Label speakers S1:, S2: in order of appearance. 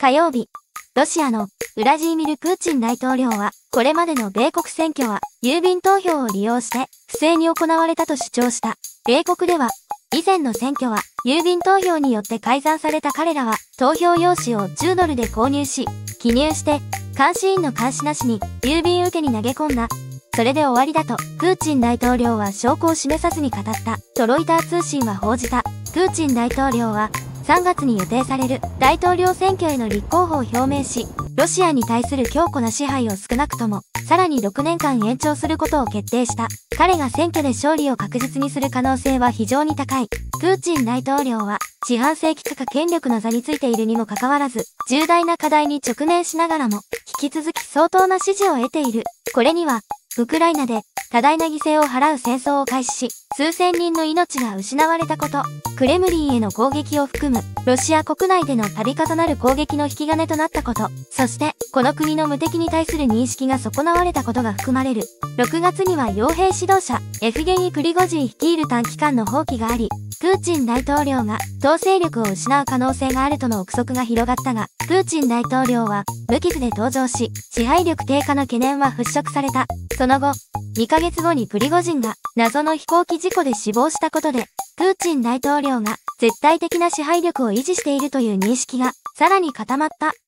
S1: 火曜日、ロシアのウラジーミル・プーチン大統領は、これまでの米国選挙は郵便投票を利用して不正に行われたと主張した。米国では、以前の選挙は郵便投票によって改ざんされた彼らは投票用紙を10ドルで購入し、記入して、監視員の監視なしに郵便受けに投げ込んだ。それで終わりだと、プーチン大統領は証拠を示さずに語った、とロイター通信は報じた。プーチン大統領は、3月に予定される大統領選挙への立候補を表明し、ロシアに対する強固な支配を少なくとも、さらに6年間延長することを決定した。彼が選挙で勝利を確実にする可能性は非常に高い。プーチン大統領は、四半世紀か権力の座についているにもかかわらず、重大な課題に直面しながらも、引き続き相当な支持を得ている。これには、ウクライナで多大な犠牲を払う戦争を開始し、数千人の命が失われたこと、クレムリンへの攻撃を含む、ロシア国内での度重なる攻撃の引き金となったこと、そして、この国の無敵に対する認識が損なわれたことが含まれる。6月には傭兵指導者、エフゲニ・プリゴジン率いる短期間の放棄があり、プーチン大統領が統制力を失う可能性があるとの憶測が広がったが、プーチン大統領は無傷で登場し、支配力低下の懸念は払拭された。その後、2ヶ月後にプリゴジンが謎の飛行機事故で死亡したことで、プーチン大統領が絶対的な支配力を維持しているという認識がさらに固まった。